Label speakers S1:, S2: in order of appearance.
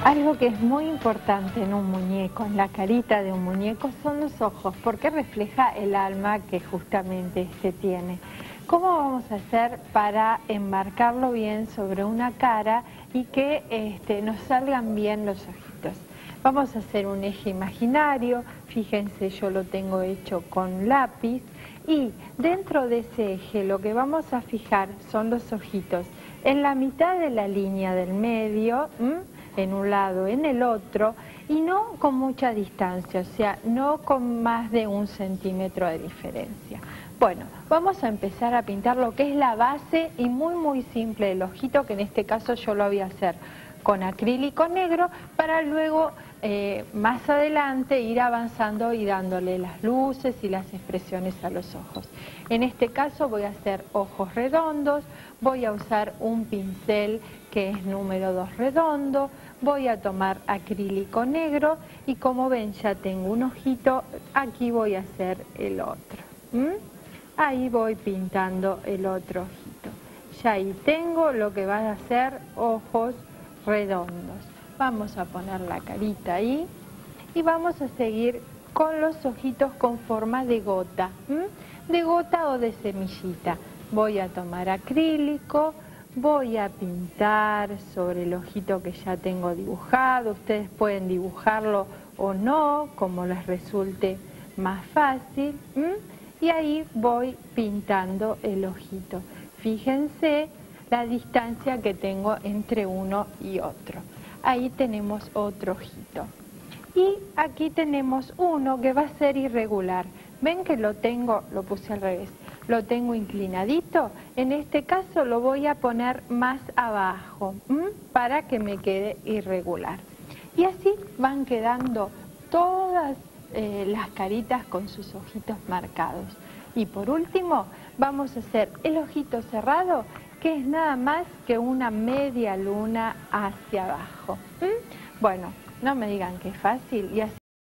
S1: Algo que es muy importante en un muñeco, en la carita de un muñeco, son los ojos, porque refleja el alma que justamente este tiene. ¿Cómo vamos a hacer para enmarcarlo bien sobre una cara y que nos salgan bien los ojitos? Vamos a hacer un eje imaginario, fíjense, yo lo tengo hecho con lápiz, y dentro de ese eje lo que vamos a fijar son los ojitos en la mitad de la línea del medio, en un lado, en el otro, y no con mucha distancia, o sea, no con más de 1 centímetro de diferencia. Bueno, vamos a empezar a pintar lo que es la base y muy simple el ojito, que en este caso yo lo voy a hacer con acrílico negro, para luego más adelante ir avanzando y dándole las luces y las expresiones a los ojos. En este caso voy a hacer ojos redondos, voy a usar un pincel que es número 2 redondo, voy a tomar acrílico negro y como ven ya tengo un ojito, aquí voy a hacer el otro. Ahí voy pintando el otro ojito. Ya ahí tengo lo que van a ser ojos redondos. Vamos a poner la carita ahí y vamos a seguir con los ojitos con forma de gota, de gota o de semillita. Voy a tomar acrílico, voy a pintar sobre el ojito que ya tengo dibujado. Ustedes pueden dibujarlo o no, como les resulte más fácil. Y ahí voy pintando el ojito. Fíjense la distancia que tengo entre uno y otro. Ahí tenemos otro ojito. Y aquí tenemos uno que va a ser irregular. ¿Ven que lo puse al revés, lo tengo inclinadito? En este caso lo voy a poner más abajo, para que me quede irregular. Y así van quedando todas las caritas con sus ojitos marcados. Y por último vamos a hacer el ojito cerrado, que es nada más que una media luna hacia abajo. Bueno, no me digan que es fácil. Y así